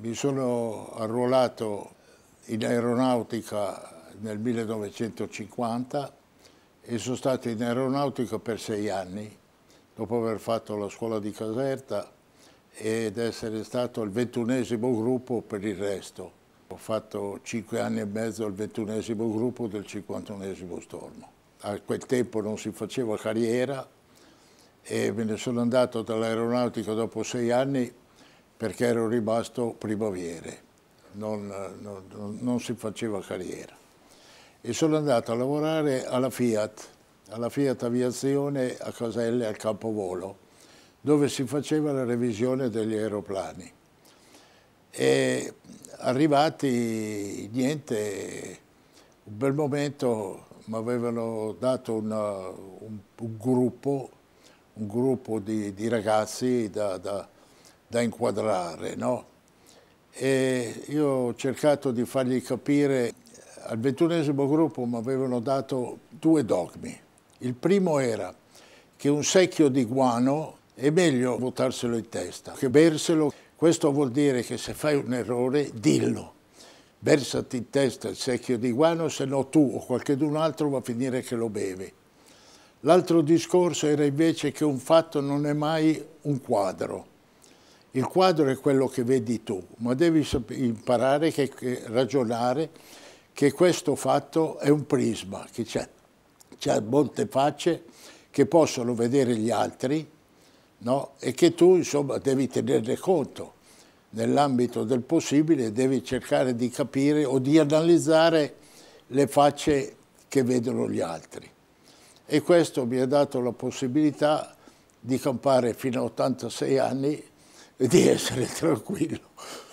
Mi sono arruolato in aeronautica nel 1950 e sono stato in aeronautica per 6 anni, dopo aver fatto la scuola di Caserta ed essere stato il 21° gruppo per il resto. Ho fatto 5 anni e mezzo al 21° gruppo del 51° stormo. A quel tempo non si faceva carriera e me ne sono andato dall'aeronautica dopo 6 anni perché ero rimasto primaviere, non si faceva carriera. E sono andato a lavorare alla Fiat Aviazione a Caselle al Campovolo, dove si faceva la revisione degli aeroplani. E arrivati, niente, un bel momento mi avevano dato un gruppo di ragazzi da inquadrare, no? E io ho cercato di fargli capire, al 21° gruppo mi avevano dato 2 dogmi. Il primo era che un secchio di guano è meglio buttarselo in testa che berselo. Questo vuol dire che se fai un errore, dillo. Versati in testa il secchio di guano, se no tu o qualcun altro va a finire che lo beve. L'altro discorso era invece che un fatto non è mai un quadro. Il quadro è quello che vedi tu, ma devi imparare a ragionare che questo fatto è un prisma, che c'ha molte facce che possono vedere gli altri, no? E che tu insomma devi tenerne conto. Nell'ambito del possibile devi cercare di capire o di analizzare le facce che vedono gli altri. E questo mi ha dato la possibilità di campare fino a 86 anni e di essere tranquillo.